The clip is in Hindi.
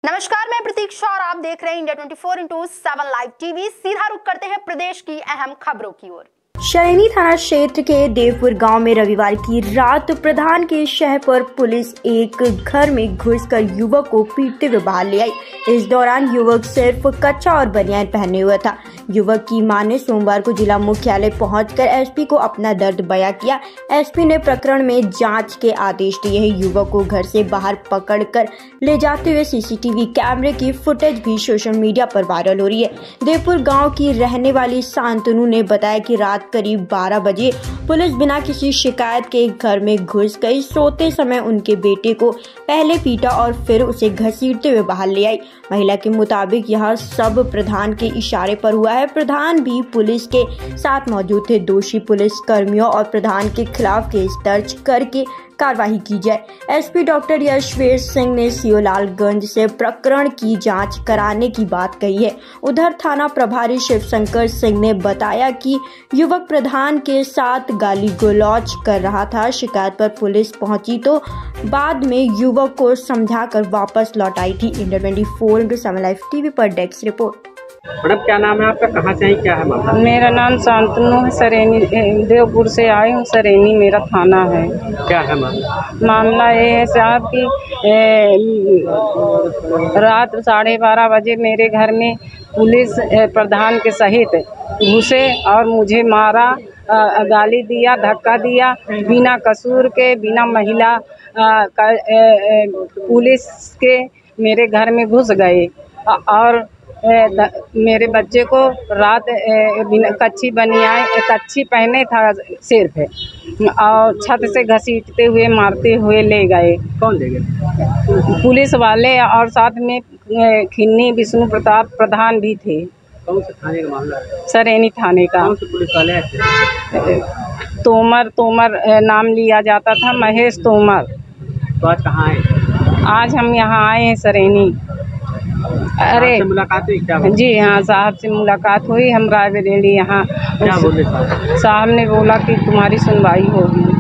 नमस्कार, मैं प्रतीक्षा और आप देख रहे हैं इंडिया 24/7 लाइव टीवी। सीधा रुख करते हैं प्रदेश की अहम खबरों की ओर। शरेनी थाना क्षेत्र के देवपुर गांव में रविवार की रात प्रधान के शह पर पुलिस एक घर में घुसकर युवक को पीटते हुए बाहर ले आई। इस दौरान युवक सिर्फ कच्चा और बनियान पहने हुआ था। युवक की मां ने सोमवार को जिला मुख्यालय पहुंचकर एसपी को अपना दर्द बयां किया। एसपी ने प्रकरण में जांच के आदेश दिए हैं। युवक को घर से बाहर पकड़कर ले जाते हुए सीसीटीवी कैमरे की फुटेज भी सोशल मीडिया पर वायरल हो रही है। देवपुर गाँव की रहने वाली शांतनु ने बताया कि रात करीब 12 बजे पुलिस बिना किसी शिकायत के घर में घुस गई। सोते समय उनके बेटे को पहले पीटा और फिर उसे घसीटते हुए बाहर ले आई। महिला के मुताबिक यह सब प्रधान के इशारे पर हुआ है। प्रधान भी पुलिस के साथ मौजूद थे। दोषी पुलिस कर्मियों और प्रधान के खिलाफ केस दर्ज करके कार्रवाई की जाए। एसपी डॉक्टर यशवीर सिंह ने सियोलालगंज से प्रकरण की जांच कराने की बात कही है। उधर थाना प्रभारी शिवशंकर सिंह ने बताया कि युवक प्रधान के साथ गाली गलौज कर रहा था। शिकायत पर पुलिस पहुंची तो बाद में युवक को समझाकर वापस लौट आई थी। इंडिया 24/7 लाइव टीवी पर डेस्क रिपोर्ट। मैडम, क्या नाम है आपका, कहाँ से आई, क्या है मामला? मेरा नाम शांतनु है, सरेनी देवपुर से आई हूँ। सरेनी मेरा थाना है। क्या है मामला? मामला ये है साहब कि रात 12:30 बजे मेरे घर में पुलिस प्रधान के सहित घुसे और मुझे मारा, गाली दिया, धक्का दिया। बिना कसूर के, बिना महिला पुलिस के मेरे घर में घुस गए और मेरे बच्चे को रात कच्ची बनियान कच्ची पहने था सिर्फ, और छत से घसीटते हुए मारते हुए ले गए। कौन ले गए? पुलिस वाले, और साथ में खिन्नी विष्णु प्रताप प्रधान भी थे। कौन से थाने का मामला है? सरेनी थाने का। कौन से पुलिस वाले हैं? तोमर नाम लिया जाता था, महेश तोमर। तो आज कहाँ आए? आज हम यहाँ आए हैं सरेनी। अरे मुलाकात हुई क्या? जी हाँ, साहब से मुलाकात हुई। हम रायबरेली यहाँ। क्या बोले साहब? साहब ने बोला कि तुम्हारी सुनवाई होगी।